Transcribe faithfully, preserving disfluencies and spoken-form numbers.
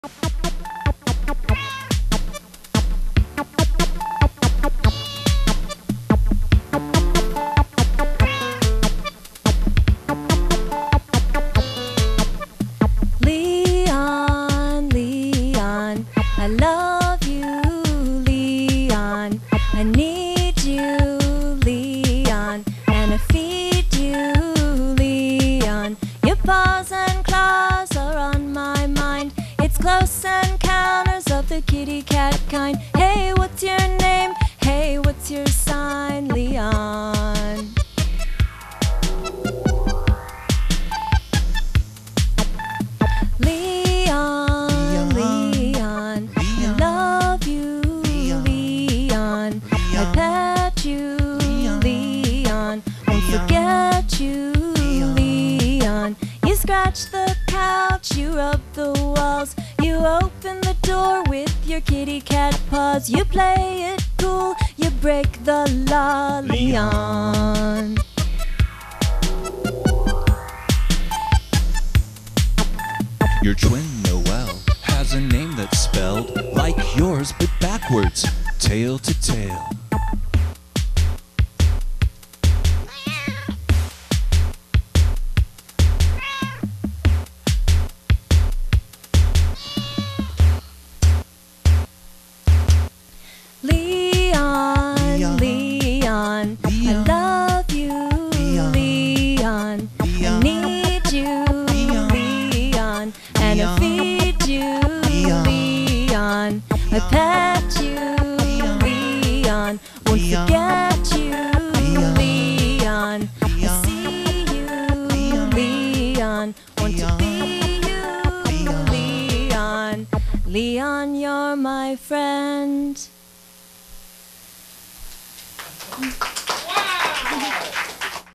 Leon, Leon, I love you, Leon. I need you, Leon, and I feed you, Leon. Your paws and claws are on my mind. It's close encounters of the kitty cat kind. Hey, what's your name? Hey, what's your sign, Leon? Leon, Leon, I love you, Leon. I pet you, Leon. Won't forget you, Leon. You scratch the couch, you rub the walls, you open the door with your kitty cat paws. You play it cool, you break the law, Leon. Your twin Noel has a name that's spelled like yours but backwards, tail to tail. Leon, Leon, I love you, Leon. I need you, Leon, and I feed you, Leon. I pet you, Leon. Won't forget you, Leon. I see you, Leon. Want to be you, Leon. Leon, you're my friend.